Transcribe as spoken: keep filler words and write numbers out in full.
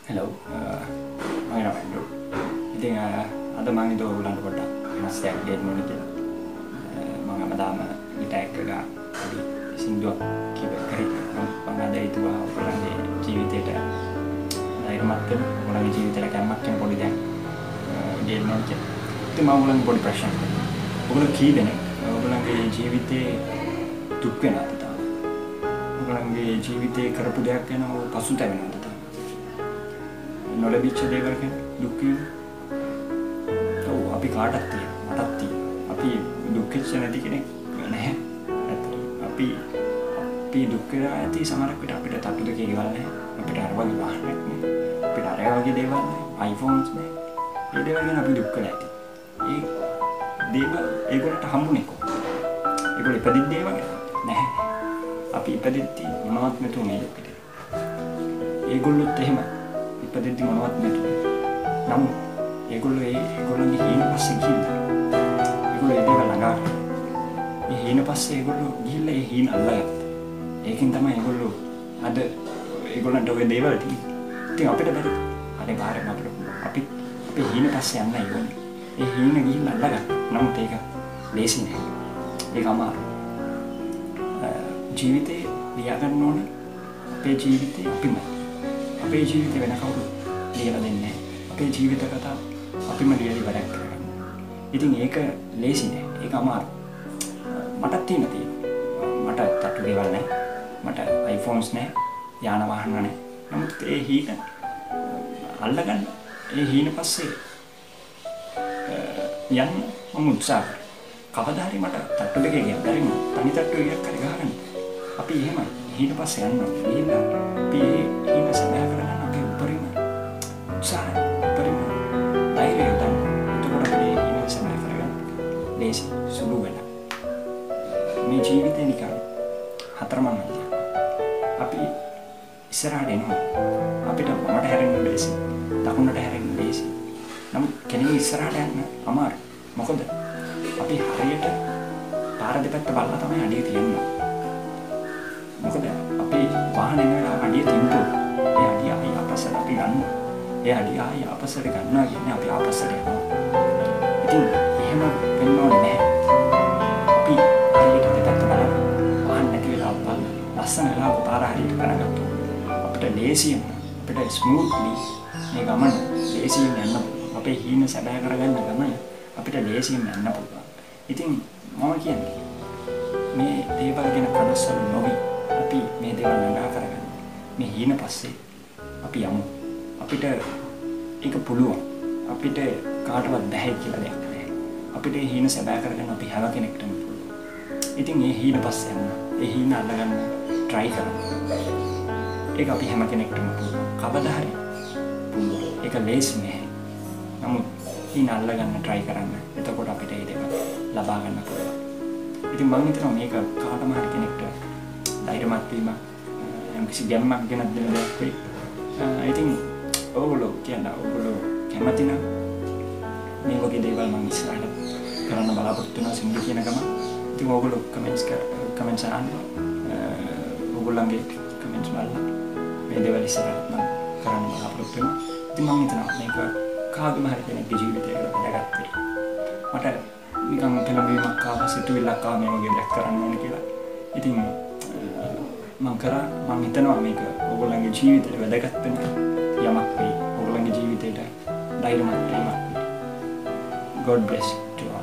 Hello, මගේ නම Andrew. ඉතින් අද මම හිතුවා ඔයගොල්ලන්ට පොඩ්ඩක් වෙනස් දෙයක් දෙන්න ඕනේ කියලා. මම හැමදාම ටැග් එක පොඩි සින්දුවක් කියපේ කරේ. මම අද හිතුවා ඔයගොල්ලන්ගේ ජීවිතේට ධෛර්යමත් වෙන, ඔයගොල්ලන්ගේ ජීවිතේට කැමමක් වෙන පොඩි දෙයක් දෙන්න ඕනේ කියලා. ඉතින් මම ඔයගොල්ලන්ට පොඩි ප්‍රශ්නයක් අහනවා. ඔයගොල්ලෝ කී දෙනෙක් ඔයගොල්ලන්ගේ ජීවිතේ දුක් වෙනවද තාම? ඔයගොල්ලන්ගේ ජීවිතේ කරපු දෙයක් ගැන පසුතැවෙනවද තාම? නොලැබිච්ච දේවල් ගැන දුක් වෙනවා. ඔව් අපි කාටත් තියෙනවා. මටත් තියෙනවා. අපි දුක් වෙච්ච නැති කෙනෙක් නැහැ. ඇත්තටම අපි අපි දුක් වෙලා ඇති සමහරක් විට අපිට තට්ටු දෙකේ ගෙවල් නැහැ. අපිට අර වගේ වාහනයක් නැහැ. අපිට අර වගේ දේවල් නැහැ. iPhones නැහැ. මේ දේවල් ගැන අපි දුක් වෙලා ඇති. ඒ දේවල් ඒගොල්ලන්ට හම්බුනේ කොහොමද? ඒගොල්ලෝ ඉපදිද්දී දේවල් නැහැ. අපි ඉපදිද්දී මොනවත් නැතුව මේ ලෝකෙට. ඒගොල්ලොත් එහෙම ඉපදෙද්දි මොනවත් නැතුව. නමුත් ඒගොල්ලෝ ඒ ඒගොල්ලන්ගේ හීන පස්සේ ගිහිල්ලා ඒගොල්ලෝ ඒ දේවල් ළඟා. ඒ හීන පස්සේ ඒගොල්ලෝ ගිහිල්ලා ඒ හීන අල්ලගත්තා. ඒකෙන් තමයි ඒගොල්ලෝ අද ඒගොල්ලන්ට ඔය දේවල් තියෙන්නේ. ඉතින් අපිට බැරි. අනේ බාරෙන් අපිට අපි අපේ හීන පස්සේ යන්න ඕනේ. ඒ හීන ගිහිල්ලා අල්ලගන්න. නමුත් ඒක ලේසි නෑ. ඒක අමාරුයි. ජීවිතේ ලියා ගන්න ඕනේ. අපේ ජීවිතේ අපිමයි. අපේ ජීවිතේ වෙන කවුරුත් ලියලා දෙන්නේ නැහැ. අපේ ජීවිත කතාව අපිම ලියලා වැඩක් කරගන්න. ඉතින් ඒක ලේසි නෑ. ඒක අමාරු. මටත් තියෙන තියෙනවා. මට තට්ටු දේවල් නැහැ. මට iPhones නැහැ. යාන වාහන නැහැ. නමුත් ඒ හීන අල්ලගන්න. ඒ හීන පස්සේ යන්න මම උත්සාහ කරා. කවදා හරි මට තට්ටු දෙකේ ගියා. බැරි වුණා. තනි තට්ටු එකක් හරි ගහගන්න. අපි එහෙමයි. හීන පස්සේ යන්න ඕනේ. ගිහිල්ලා අපි හීන සබෑ කරගන්න අපි උපරිම උත්සාහය උපරිම ධෛර්යය ගන්න. එතකොට අපි හීන සබෑ කරගන්න. ලේසි සුළු වෙන. මේ ජීවිතේ නිකන් හතරමං අන්තිය. අපි ඉස්සරහට එනවා. අපිට වමට හැරෙන්න ලේසි. දකුණට හැරෙන්න ලේසි. නමුත් කෙනෙක් ඉස්සරහට යන්න අමාරුයි. මොකද අපි හරියට පාර දෙපැත්ත බලලා තමයි අඩිය තියන්නේ. මොකද අපි වාහනේ නේද අඩිය තියුණොත් ඒ අඩිය ආයි අපසට අපි ගන්නවා. ඒ අඩිය ආයි අපසට ගන්නවා කියන්නේ අපි අපසට යනවා. ඉතින් එහෙම වෙන්න ඕනේ නැහැ. අපි හරියට දෙපැත්ත බලලා වාහන නැති වෙලා බලන්න. ලස්සන වෙලාවක පාර හරියට කරගත්තොත් අපිට ලේසියෙන් අපිට ස්මූත්ලි මේ ගමන ලේසියෙන් යන්න පුළුවන්. අපේ හීන සැබෑ කරගන්න ගමන අපිට ලේසියෙන් යන්න පුළුවන්. ඉතින් මම කියන්නේ මේ දේවල් ගැන කනස්සලු නොවි අපි මේ දේවල් ළඟා කරගන්න. මේ හීන පස්සේ අපි යමු. අපිට ඒක පුළුවන්. අපිට කාටවත් බැහැ කියලා දෙයක් නැහැ. අපිට මේ හීන සැබෑ කරගන්න අපි හැම කෙනෙක්ටම පුළුවන්. ඉතින් මේ හීන පස්සේ යන්න. ඒ හීන අල්ලගන්න try කරමු. ඒක අපි හැම කෙනෙක්ටම පුළුවන්. කවදා හරි පුළුවන්. ඒක ලේසි නෑ. නමුත් හීන අල්ලගන්න try කරන්න. එතකොට අපිට ඒ දෙක ලබා ගන්න පුළුවන්. ඉතින් මම හිතනවා මේක කාටම හරි කෙනෙක්ට ධෛර්යමත් වීම යම් කිසි ගැම්මක් ගෙනත් දෙන දෙයක් වෙයි. ඉතින් ඔයගොල්ලෝ කියන ඔයගොල්ලෝ කැමති නම් මේ වගේ දේවල් මම ඉස්සරහට කරන්න බලාපොරොත්තු වෙනවා සිංහල කියන ගම. ඉතින් ඔයගොල්ලෝ කමෙන්ට්ස් කමෙන්ට්ස් අහන්න. ඔයගොල්ලන්ගේ කමෙන්ට්ස් බලලා මේ දේවල් ඉස්සරහට මම කරන්න බලාපොරොත්තු වෙනවා. ඉතින් මම හිතනවා මේක කාගේම හරි කෙනෙක්ගේ ජීවිතයකට වැදගත් වෙයි. මට නිකන් පෙළඹීමක් ආවා සිතුවිල්ලක් ආවා මේ වගේ දෙයක් කරන්න ඕනේ කියලා. ඉතින් මම කරා මම හිතනවා මේක ඔයගොල්ලන්ගේ ජීවිතේට වැදගත් වෙන යමක් වෙයි. ඔයගොල්ලන්ගේ ජීවිතේට ධෛර්යමත් වීමක් වෙයි. God bless you.